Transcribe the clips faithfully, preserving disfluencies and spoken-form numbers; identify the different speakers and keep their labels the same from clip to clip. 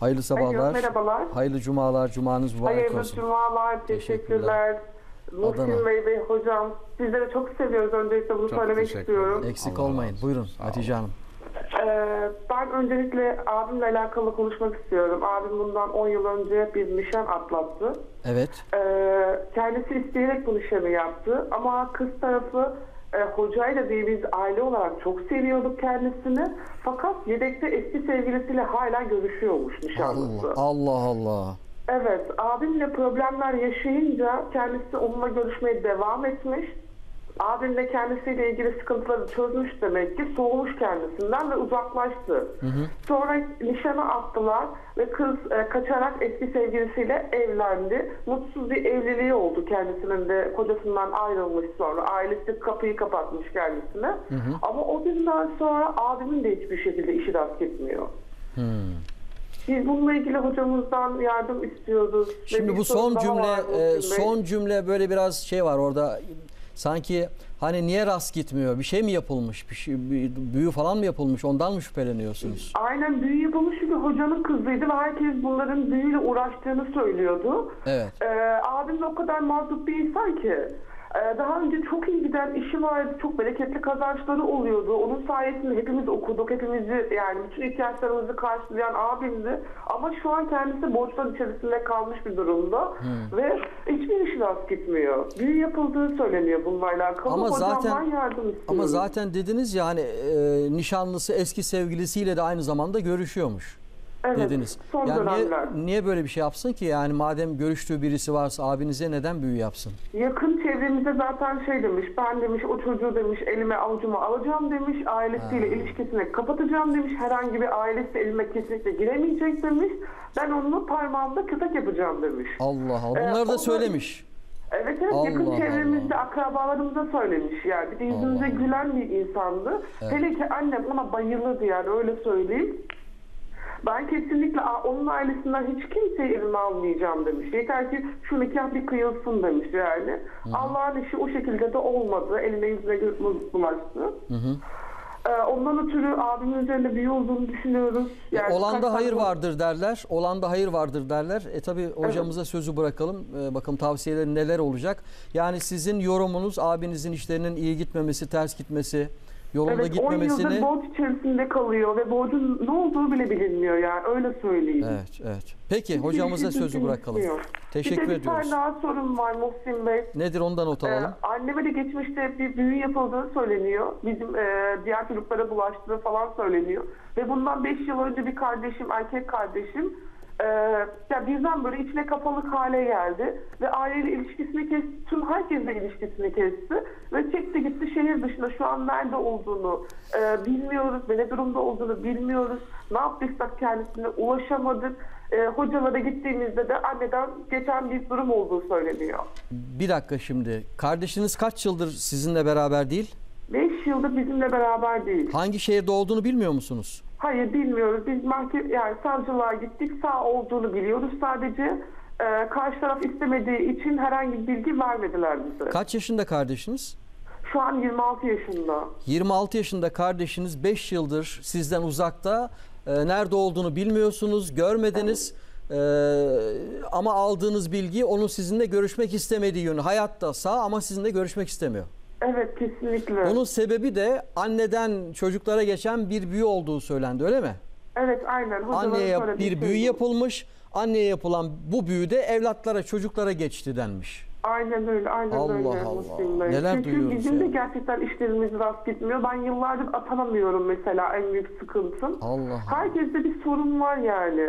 Speaker 1: Hayırlı sabahlar.
Speaker 2: Alo, merhabalar.
Speaker 1: Hayırlı cumalar. Cumanız mübarek
Speaker 2: Hayırlı
Speaker 1: olsun.
Speaker 2: cumalar. Teşekkürler. Muhsin Bey Bey hocam. Sizleri çok seviyoruz. Öncelikle bunu
Speaker 3: Çok
Speaker 2: söylemek
Speaker 3: teşekkür
Speaker 2: istiyorum.
Speaker 3: ederim.
Speaker 1: Eksik
Speaker 3: Allah
Speaker 1: olmayın.
Speaker 3: razı olsun.
Speaker 1: Buyurun
Speaker 3: Sağ
Speaker 1: Hatice Hanım.
Speaker 2: Ee, ben öncelikle abimle alakalı konuşmak istiyorum. Abim bundan on yıl önce bir nişan atlattı.
Speaker 1: Evet.
Speaker 2: Ee, kendisi isteyerek bu nişanı yaptı. Ama kız tarafı e, hocayla değil, biz aile olarak çok seviyorduk kendisini. Fakat yedekte eski sevgilisiyle hala görüşüyormuş nişanlısı.
Speaker 1: Allah Allah. Allah.
Speaker 2: Evet, abimle problemler yaşayınca kendisi onunla görüşmeye devam etmiş. Abim de kendisiyle ilgili sıkıntıları çözmüş demek ki, soğumuş kendisinden ve uzaklaştı. Hı hı. Sonra nişana attılar ve kız e, kaçarak eski sevgilisiyle evlendi. Mutsuz bir evliliği oldu, kendisinin de kocasından ayrılmış sonra. Ailesi kapıyı kapatmış kendisine. Hı hı. Ama o günden sonra abimin de hiçbir şekilde işi rast gitmiyor. Hı. Biz bununla ilgili hocamızdan yardım istiyoruz.
Speaker 1: Şimdi bu son cümle e, son cümle böyle biraz şey var orada. Sanki hani niye rast gitmiyor? Bir şey mi yapılmış? Bir şey, bir büyü falan mı yapılmış? Ondan mı şüpheleniyorsunuz?
Speaker 2: Aynen, büyü yapılmış çünkü hocanın kızıydı ve herkes bunların büyüyle uğraştığını söylüyordu.
Speaker 1: Evet.
Speaker 2: Ee, abim de o kadar mazlum bir insan ki. Daha önce çok iyi giden işi vardı, çok bereketli kazançları oluyordu. Onun sayesinde hepimiz okuduk, hepimizi yani bütün ihtiyaçlarımızı karşılayan abimdi. Ama şu an kendisi borçlar içerisinde kalmış bir durumda hmm. ve hiçbir işi rast gitmiyor. Büyü yapıldığı söyleniyor bununla alakalı.
Speaker 1: Ama zaten
Speaker 2: yardım istiyorum.
Speaker 1: Ama zaten dediniz ya hani e, nişanlısı eski sevgilisiyle de aynı zamanda görüşüyormuş.
Speaker 2: Evet,
Speaker 1: dediniz.
Speaker 2: Son
Speaker 1: yani
Speaker 2: dönemler.
Speaker 1: niye, niye böyle bir şey yapsın ki? Yani madem görüştüğü birisi varsa abinize neden büyü yapsın?
Speaker 2: Yakın çevremizde zaten şey demiş, ben demiş o çocuğu demiş elime avucuma alacağım demiş, ailesiyle ha. ilişkisini kapatacağım demiş, herhangi bir ailesi elime kesinlikle giremeyecek demiş, ben onu parmağımda köpek yapacağım demiş.
Speaker 1: Allah Allah, bunları
Speaker 2: ee,
Speaker 1: da söylemiş.
Speaker 2: Evet evet,
Speaker 1: Allah
Speaker 2: yakın çevremizde
Speaker 1: Allah.
Speaker 2: akrabalarımıza söylemiş yani. Bir de yüzümüze Allah gülen Allah. bir insandı. Evet. Hele ki annem ona bayılırdı yani, öyle söyleyeyim. Ben kesinlikle onun ailesinden hiç kimseyi elime almayacağım demiş. Yeter ki şu nikah bir kıyılsın demiş yani. Allah'ın işi o şekilde de olmadı. Eline yüzüne bulaştı. Hı hı. Ee, ondan ötürü abimin üzerinde büyü olduğunu düşünüyoruz. Yani
Speaker 1: e, olanda hayır
Speaker 2: tane...
Speaker 1: vardır derler. Olanda hayır vardır derler. E tabi hocamıza evet. sözü bırakalım. E, bakalım tavsiyeleri neler olacak. Yani sizin yorumunuz abinizin işlerinin iyi gitmemesi, ters gitmesi, yolunda
Speaker 2: evet,
Speaker 1: gitmemesini...
Speaker 2: on yıldır borç içerisinde kalıyor ve borcun ne olduğu bile bilinmiyor yani, öyle söyleyeyim.
Speaker 1: Evet, evet. Peki hocamıza sözü bırakalım. Teşekkür
Speaker 2: bir de bir
Speaker 1: ediyoruz.
Speaker 2: Bir tane daha sorum var Muhsin Bey.
Speaker 1: Nedir, ondan not alalım.
Speaker 2: Ee, anneme de geçmişte bir büyü yapıldığı söyleniyor. Bizim e, diğer çocuklara bulaştığı falan söyleniyor. Ve bundan beş yıl önce bir kardeşim, erkek kardeşim Ee, ya birden böyle içine kapalık hale geldi ve aileyle ilişkisini kesti, tüm herkesle ilişkisini kesti ve çekti gitti şehir dışında. Şu an nerede olduğunu e, bilmiyoruz ve ne durumda olduğunu bilmiyoruz. Ne yaptıysak kendisine ulaşamadık. E, hocalara gittiğimizde de anneden geçen bir durum olduğu söyleniyor.
Speaker 1: Bir dakika şimdi. Kardeşiniz kaç yıldır sizinle beraber değil?
Speaker 2: beş yıldır bizimle beraber değil.
Speaker 1: Hangi şehirde olduğunu bilmiyor musunuz?
Speaker 2: Hayır, bilmiyoruz. Biz mahkeme, yani savcılığa gittik. Sağ olduğunu biliyoruz sadece. Ee, karşı taraf istemediği için herhangi bir bilgi vermediler bize.
Speaker 1: Kaç yaşında kardeşiniz?
Speaker 2: Şu an yirmi altı yaşında.
Speaker 1: yirmi altı yaşında kardeşiniz beş yıldır sizden uzakta. Ee, nerede olduğunu bilmiyorsunuz, görmediniz. Evet. Ee, ama aldığınız bilgi onun sizinle görüşmek istemediği yönü. Hayatta sağ ama sizinle görüşmek istemiyor.
Speaker 2: Evet, kesinlikle.
Speaker 1: Bunun sebebi de anneden çocuklara geçen bir büyü olduğu söylendi, öyle mi?
Speaker 2: Evet, aynen.
Speaker 1: Anneye bir büyü yapılmış. Anneye yapılan bu büyü de evlatlara, çocuklara geçti denmiş.
Speaker 2: Aynen öyle, aynen
Speaker 1: Allah
Speaker 2: öyle.
Speaker 1: Allah Allah. Neler
Speaker 2: Çünkü
Speaker 1: duyuyoruz
Speaker 2: bizim
Speaker 1: ya.
Speaker 2: de gerçekten işlerimiz rast gitmiyor. Ben yıllardır atanamıyorum mesela, en büyük sıkıntım.
Speaker 1: Allah Allah.
Speaker 2: Herkeste bir sorun var yani.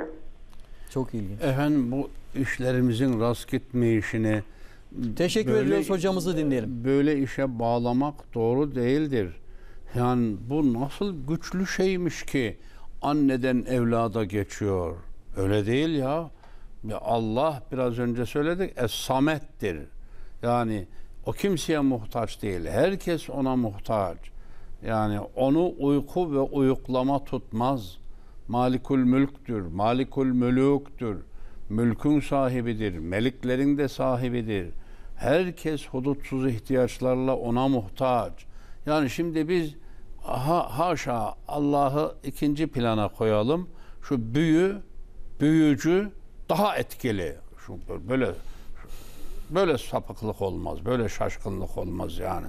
Speaker 1: Çok ilginç.
Speaker 3: Efendim, bu işlerimizin rast gitmeyişini
Speaker 1: teşekkür böyle, ediyoruz, hocamızı dinleyelim.
Speaker 3: Böyle işe bağlamak doğru değildir. Yani bu nasıl güçlü şeymiş ki anneden evlada geçiyor. Öyle değil ya. Ya Allah biraz önce söyledik, Es-Samet'tir. Yani o kimseye muhtaç değil. Herkes ona muhtaç. Yani onu uyku ve uyuklama tutmaz. Malikul mülktür, malikul mülüktür. Mülkün sahibidir, meliklerin de sahibidir. Herkes hudutsuz ihtiyaçlarla ona muhtaç. Yani şimdi biz ha, haşa Allah'ı ikinci plana koyalım. Şu büyü büyücü daha etkili. Şu böyle böyle sapıklık olmaz, böyle şaşkınlık olmaz yani.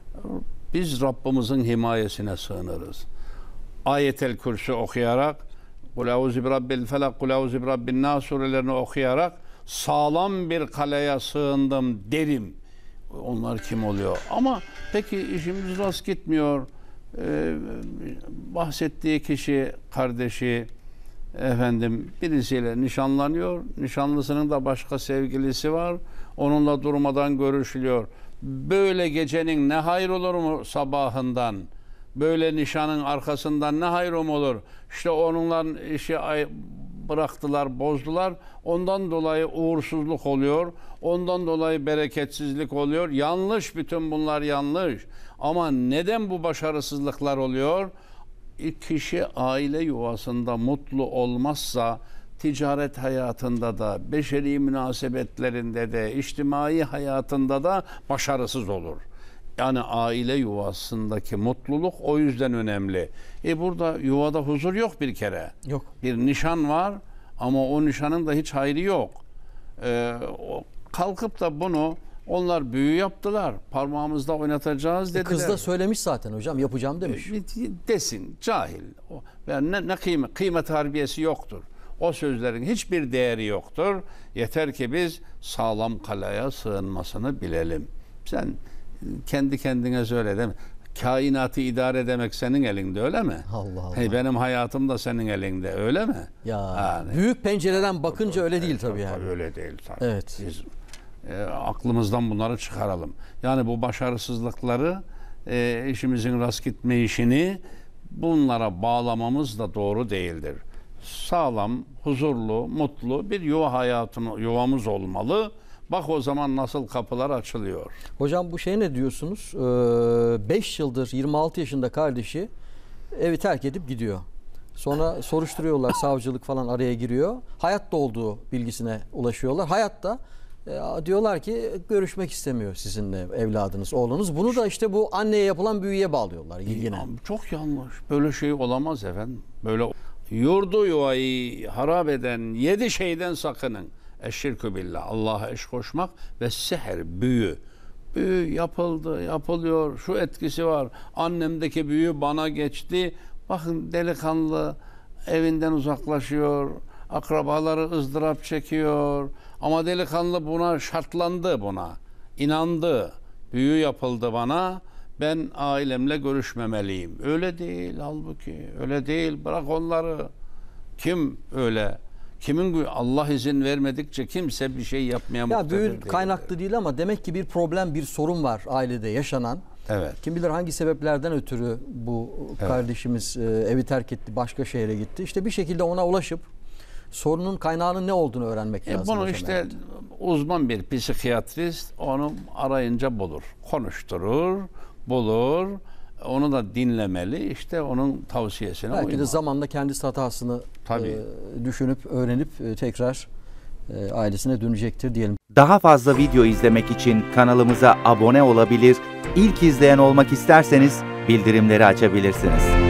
Speaker 3: Biz Rabbimizin himayesine sığınırız. Ayetel Kürsü okuyarak, Kul euzu bi rabbil felak, Kul euzu bi rabbin nas surelerini okuyarak sağlam bir kaleye sığındım derim. Onlar kim oluyor? Ama peki işimiz rast gitmiyor. Ee, bahsettiği kişi, kardeşi, efendim birisiyle nişanlanıyor. Nişanlısının da başka sevgilisi var. Onunla durmadan görüşülüyor. Böyle gecenin ne hayır olur mu sabahından? Böyle nişanın arkasından ne hayır olur? İşte onunla işi bıraktılar, bozdular. Ondan dolayı uğursuzluk oluyor. Ondan dolayı bereketsizlik oluyor. Yanlış, bütün bunlar yanlış. Ama neden bu başarısızlıklar oluyor? Kişi aile yuvasında mutlu olmazsa ticaret hayatında da, beşeri münasebetlerinde de, içtimai hayatında da başarısız olur. Yani aile yuvasındaki mutluluk o yüzden önemli. E burada yuvada huzur yok bir kere.
Speaker 1: Yok.
Speaker 3: Bir nişan var ama o nişanın da hiç hayrı yok. Ee, o, kalkıp da bunu onlar büyü yaptılar. Parmağımızda oynatacağız dediler.
Speaker 1: Kız da söylemiş zaten hocam, yapacağım demiş.
Speaker 3: Desin, cahil. Yani ne, ne kıymet, kıymet harbiyesi yoktur. O sözlerin hiçbir değeri yoktur. Yeter ki biz sağlam kaleye sığınmasını bilelim. Sen kendi kendine söyle değil mi? Kainatı idare edemek senin elinde, öyle mi?
Speaker 1: Allah Allah.
Speaker 3: Hey, benim hayatım da senin elinde, öyle mi?
Speaker 1: Ya
Speaker 3: Yani,
Speaker 1: büyük pencereden bakınca öyle değil tabii yani.
Speaker 3: Öyle değil tabii.
Speaker 1: Evet.
Speaker 3: Biz e, aklımızdan bunları çıkaralım. Yani bu başarısızlıkları, e, işimizin rast gitme işini bunlara bağlamamız da doğru değildir. Sağlam, huzurlu, mutlu bir yuva hayatını, yuvamız olmalı. Bak o zaman nasıl kapılar açılıyor.
Speaker 1: Hocam bu şey ne diyorsunuz? beş yıldır yirmi altı yaşında kardeşi evi terk edip gidiyor. Sonra soruşturuyorlar, savcılık falan araya giriyor. Hayatta olduğu bilgisine ulaşıyorlar. Hayatta e, diyorlar ki görüşmek istemiyor sizinle evladınız, oğlunuz. Bunu da işte bu anneye yapılan büyüye bağlıyorlar yine.
Speaker 3: Çok yanlış. Böyle şey olamaz efendim. Böyle yurdu yuvayı harap eden yedi şeyden sakının. Eşşirkü billah, Allah'a eş koşmak ve seher, büyü. Büyü yapıldı, yapılıyor. Şu etkisi var. Annemdeki büyü bana geçti. Bakın delikanlı evinden uzaklaşıyor. Akrabaları ızdırap çekiyor. Ama delikanlı buna şartlandı buna. İnandı. Büyü yapıldı bana. Ben ailemle görüşmemeliyim. Öyle değil halbuki. Öyle değil. Bırak onları. Kim öyle? Kimin Allah izin vermedikçe kimse bir şey yapmaya muhtedir
Speaker 1: Ya büyü
Speaker 3: değil.
Speaker 1: kaynaklı değil ama demek ki bir problem, bir sorun var ailede yaşanan.
Speaker 3: Evet.
Speaker 1: Kim bilir hangi sebeplerden ötürü bu
Speaker 3: Evet.
Speaker 1: kardeşimiz e, evi terk etti, başka şehre gitti. İşte bir şekilde ona ulaşıp sorunun kaynağının ne olduğunu öğrenmek
Speaker 3: E
Speaker 1: lazım.
Speaker 3: bunu
Speaker 1: hocam,
Speaker 3: işte
Speaker 1: evet.
Speaker 3: uzman bir psikiyatrist onu arayınca bulur. Konuşturur, bulur. Onu da dinlemeli. İşte onun tavsiyesine
Speaker 1: Belki
Speaker 3: uymalı.
Speaker 1: de zamanla kendisi hatasını
Speaker 3: Tabii.
Speaker 1: e, düşünüp, öğrenip e, tekrar e, ailesine dönecektir diyelim.
Speaker 4: Daha fazla video izlemek için kanalımıza abone olabilir, İlk izleyen olmak isterseniz bildirimleri açabilirsiniz.